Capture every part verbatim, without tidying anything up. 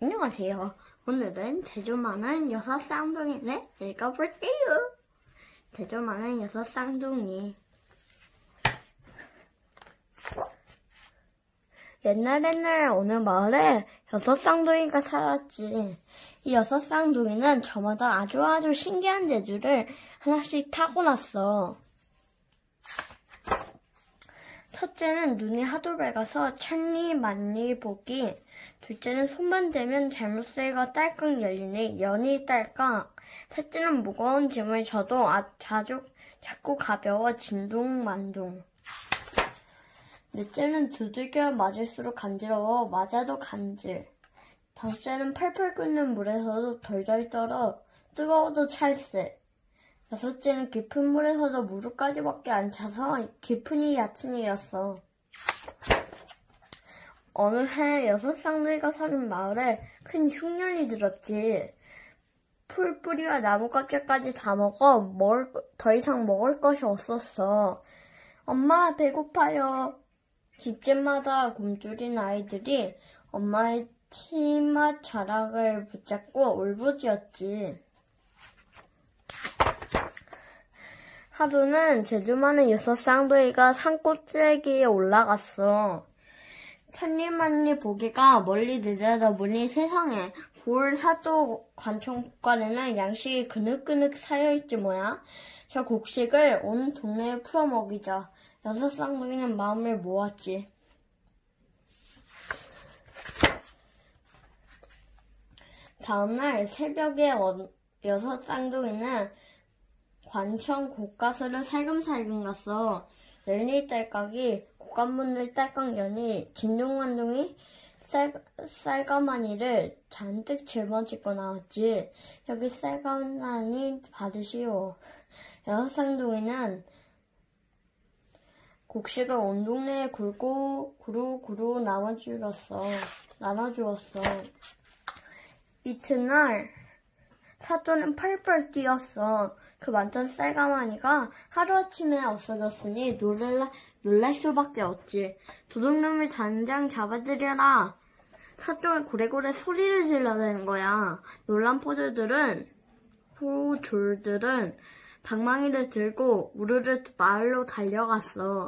안녕하세요. 오늘은 제주 많은 여섯 쌍둥이를 읽어볼게요. 제주 많은 여섯 쌍둥이. 옛날 옛날 어느 마을에 여섯 쌍둥이가 살았지. 이 여섯 쌍둥이는 저마다 아주 아주 신기한 재주를 하나씩 타고났어. 첫째는 눈이 하도 밝아서 천리 만리 보기. 둘째는 손만 대면 잘못세가 딸깍 열리니 연이 딸깍. 셋째는 무거운 짐을 져도 아, 자주, 자꾸 가벼워 진동만동. 넷째는 두들겨 맞을수록 간지러워 맞아도 간질. 다섯째는 펄펄 끓는 물에서도 덜덜 떨어 뜨거워도 찰세. 여섯째는 깊은 물에서도 무릎까지밖에 안 차서 깊으니 얕으니였어. 어느 해 여섯 쌍둥이가 사는 마을에 큰 흉년이 들었지. 풀뿌리와 나무 깎개까지 다 먹어 먹을, 더 이상 먹을 것이 없었어. 엄마 배고파요. 집집마다 굶주린 아이들이 엄마의 치마 자락을 붙잡고 울부짖었지. 하루는 제주 많은 여섯 쌍둥이가 산꼭대기에 올라갔어. 천리만리 보기가 멀리 내려다보니 세상에 굴 사또 관청국간에는 양식이 그늑그늑 쌓여있지 뭐야. 저 곡식을 온 동네에 풀어먹이자. 여섯 쌍둥이는 마음을 모았지. 다음날 새벽에 여섯 쌍둥이는 관청 곳가스를 살금살금 갔어. 열니 딸깍이 곳간문을 딸깍 여니 진동만동이 쌀, 쌀가마니를 잔뜩 짊어지고 나왔지. 여기 쌀가마니 받으시오. 여섯 쌍둥이는 곡식을 온 동네에 굴고 구루구루 나눠주었어. 나눠주었어. 이튿날 사또는 펄펄 뛰었어. 그 많던 쌀가마니가 하루아침에 없어졌으니 놀랄, 놀랄 수밖에 없지. 도둑놈을 당장 잡아들여라. 사또가 고래고래 소리를 질러대는 거야. 놀란 포졸들은, 포졸들은 방망이를 들고 우르르 마을로 달려갔어.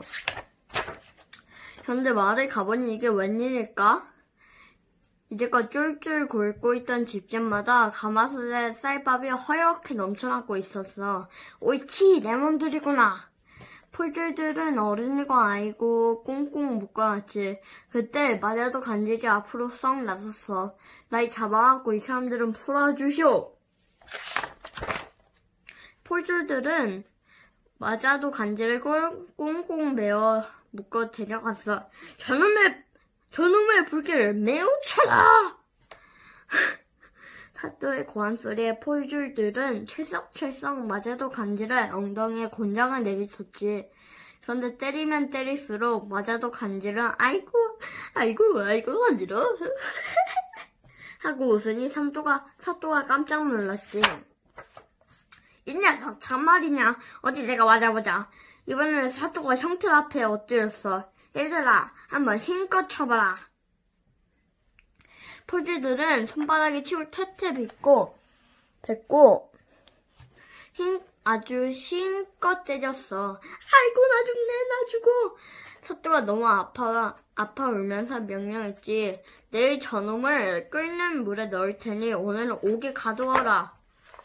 그런데 마을에 가보니 이게 웬일일까? 이제껏 쫄쫄 굶고 있던 집집마다 가마솥에 쌀밥이 허옇게 넘쳐나고 있었어. 옳지, 내 몸들이구나. 포졸들은 어른이고 아이고 꽁꽁 묶어놨지. 그때 맞아도 간질이 앞으로 썩 나섰어. 날 잡아갖고 이 사람들은 풀어주시오. 포졸들은 맞아도 간질을 꽁꽁 메어 묶어 데려갔어. 저놈의 저놈의 불길을 매우 쳐라! 사또의 고함소리에 포졸들은 철썩철썩 맞아도 간지를 엉덩이에 곤장을 내리쳤지. 그런데 때리면 때릴수록 맞아도 간지는 아이고 아이고 아이고 간지러 하고 웃으니 삼도가, 사또가 깜짝 놀랐지. 이 녀석 참말이냐. 어디 내가 맞아보자. 이번에는 사또가 형틀 앞에 엎드렸어. 얘들아, 한번 힘껏 쳐봐라. 포졸들은 손바닥에 침을 퇴퇴 뱉고, 뱉고, 힘, 아주 힘껏 때렸어. 아이고, 나 죽네, 나 죽어. 사또가 너무 아파, 아파 울면서 명령했지. 내일 저놈을 끓는 물에 넣을 테니 오늘은 옥에 가두어라.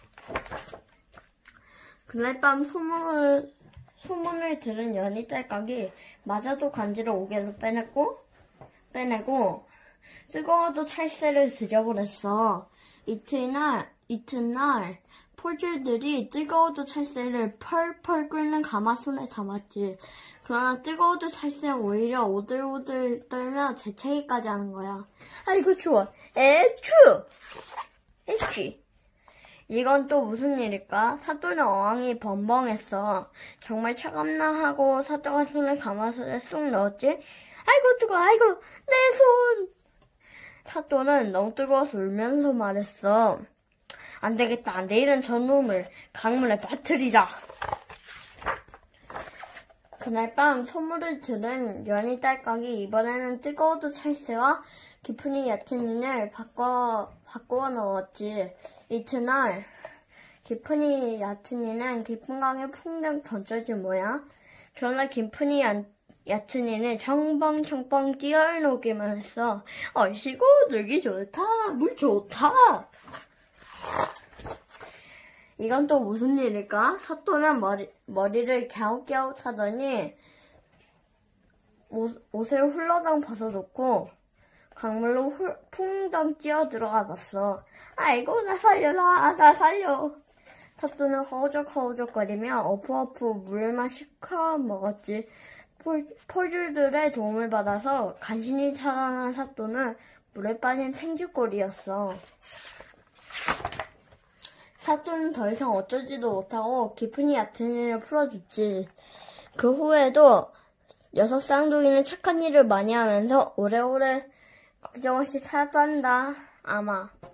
그날 밤 소문을, 소문을 들은 연희 딸깍이 맞아도 간지를 옥에서 빼냈고, 빼내고, 뜨거워도 찰새를 들여보냈어. 이튿날, 이튿날, 포졸들이 뜨거워도 찰새를 펄펄 끓는 가마솥에 담았지. 그러나 뜨거워도 찰새는 오히려 오들오들 떨며 재채기까지 하는 거야. 아이고 추워. 에추! 에취. 이건 또 무슨 일일까? 사또는 어항이 벙벙했어. 정말 차갑나 하고 사또가 손을 가마솥에 쑥 넣었지. 아이고 뜨거워, 아이고 내 손! 사또는 너무 뜨거워서 울면서 말했어. 안 되겠다. 내일은 저놈을 강물에 빠뜨리자. 그날 밤 소문을 들은 연희 딸깍이 이번에는 뜨거워도 찰새와 기쁜이 얕은이를 바꿔, 바꾸어 넣었지. 이튿날, 기쁜이 얕은이는 깊은 강에 풍덩 던져지 뭐야? 그러나 기쁜이 얕은이는 청방청방 뛰어놀기만 했어. 아이씨고, 놀기 좋다. 물 좋다. 이건 또 무슨 일일까? 사또는 머리, 머리를 갸웃갸웃 하더니 옷, 옷을 훌러덩 벗어놓고 강물로 훌, 풍덩 뛰어 들어가 봤어. 아이고, 나 살려라. 나 살려. 사또는 허우적허우적거리며 어프어프 물만 시커 먹었지. 폴, 폴줄들의 도움을 받아서 간신히 살아난 사또는 물에 빠진 생쥐꼴이었어. 사또는 더 이상 어쩌지도 못하고 기쁜이 얕은 일을 풀어줬지. 그 후에도 여섯 쌍둥이는 착한 일을 많이 하면서 오래오래 걱정 없이 살았단다. 아마.